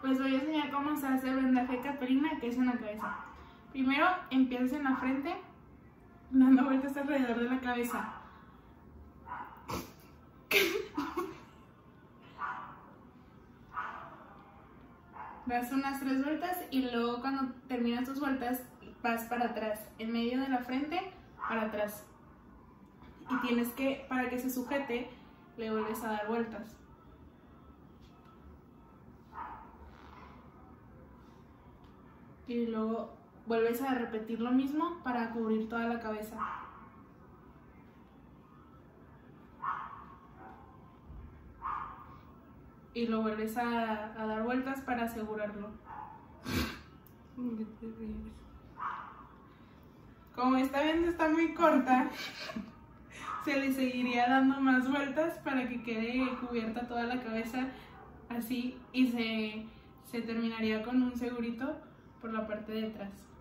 Pues voy a enseñar cómo se hace el vendaje Catrina, que es en la cabeza. Primero empiezas en la frente, dando vueltas alrededor de la cabeza. Das unas 3 vueltas y luego cuando terminas tus vueltas vas para atrás, en medio de la frente, para atrás. Y tienes que, para que se sujete, le vuelves a dar vueltas. Y luego vuelves a repetir lo mismo para cubrir toda la cabeza. Y lo vuelves a dar vueltas para asegurarlo. Como esta venda está muy corta, se le seguiría dando más vueltas para que quede cubierta toda la cabeza así y se terminaría con un segurito por la parte de atrás.